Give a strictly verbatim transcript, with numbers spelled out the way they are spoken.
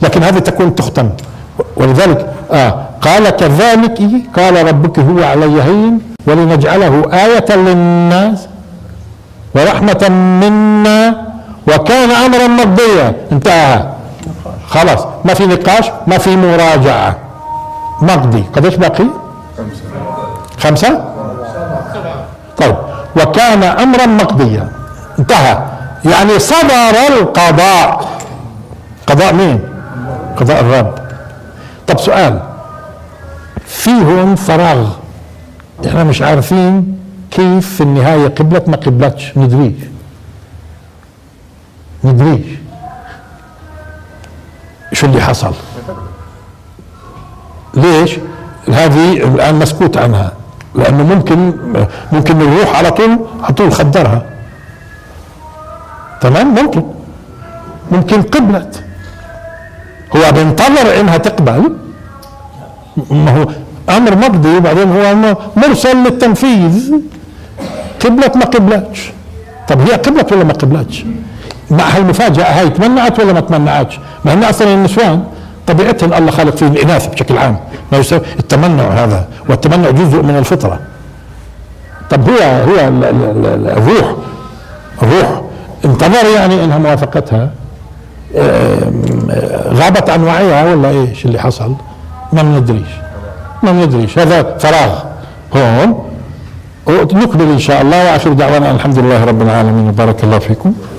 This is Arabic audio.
لكن هذه تكون تختم. ولذلك آه قال كذلك قال ربك هو علي هين ولنجعله آية للناس ورحمة منا وكان أمرا مقضيا. انتهى خلاص، ما في نقاش، ما في مراجعة، مقضي. قديش باقي؟ خمسة. طيب وكان أمرا مقضيا، انتهى، يعني صدر القضاء. قضاء مين؟ قضاء الرب. طب سؤال، فيهم فراغ، احنا مش عارفين كيف في النهاية قبلت ما قبلتش، ندريش ندريش شو اللي حصل. ليش؟ هذه الآن مسكوت عنها، لأنه ممكن ممكن الروح على طول على طول خدرها. تمام، ممكن ممكن قبلت، هو بينتظر انها تقبل، ما هو امر مقضي وبعدين هو مرسل للتنفيذ. قبلت ما قبلتش، طب هي قبلت ولا ما قبلتش؟ مع هالمفاجأة هاي تمنعت ولا ما تمنعتش؟ ما هن اصلا النسوان طبيعتهم الله خالق فيهم الاناث بشكل عام، ما يسمى التمنع هذا، والتمنع جزء من الفطرة. طب هو هو الروح الروح انتظر يعني انها موافقتها، غابت عن وعيها ولا ايش اللي حصل؟ ما بندريش ما بندريش هذا فراغ هون. نكمل ان شاء الله، واخر دعوانا الحمد لله رب العالمين، بارك الله فيكم.